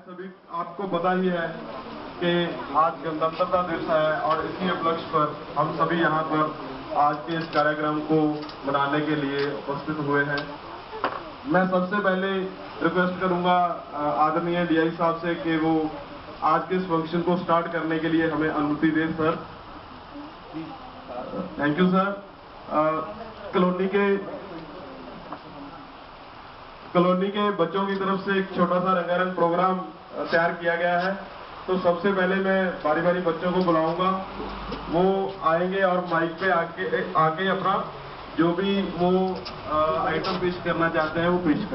सभी आपको पता ही है कि आज गणतंत्रता दिवस है और इसी उपलक्ष्य पर हम सभी यहाँ पर आज के इस कार्यक्रम को मनाने के लिए उपस्थित हुए हैं। मैं सबसे पहले रिक्वेस्ट करूंगा आदरणीय डीआई साहब से कि वो आज के इस फंक्शन को स्टार्ट करने के लिए हमें अनुमति दें sir. Thank you sir. Colony के बच्चों की तरफ से एक छोटा सा रंगारंग प्रोग्राम तैयार किया गया है। तो सबसे पहले मैं बारी बारी बच्चों को बुलाऊंगा, वो आएंगे और माइक पे आके अपना जो भी वो आइटम पेश करना चाहते हैं वो पेश